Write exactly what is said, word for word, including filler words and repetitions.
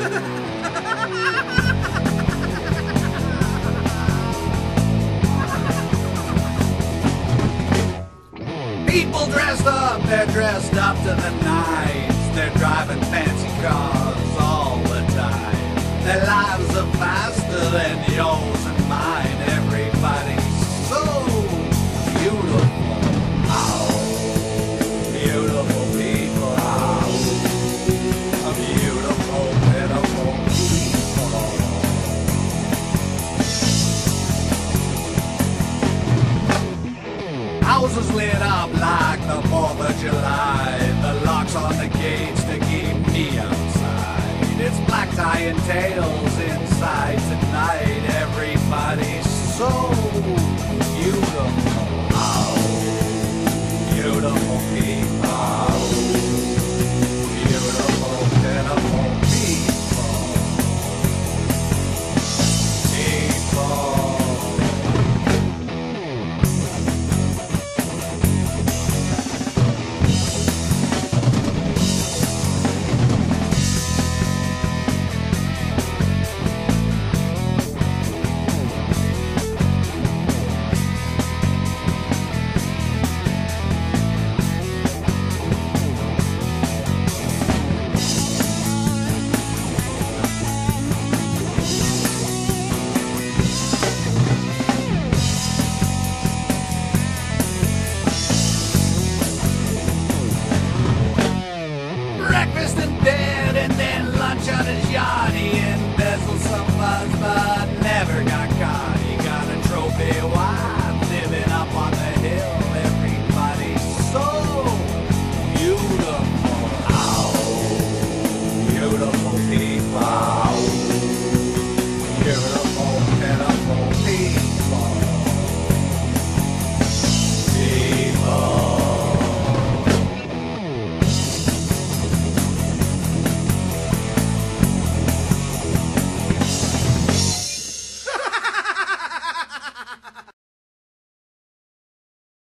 People dressed up, they're dressed up to the nines. They're driving fancy cars all the time. Their lives are faster than yours and mine. Everybody's so beautiful. Oh, beautiful people. Oh, a beautiful, pitiful people. Houses lit up like the fourth of July. The locks on the gates to keep me outside. It's black tie and tail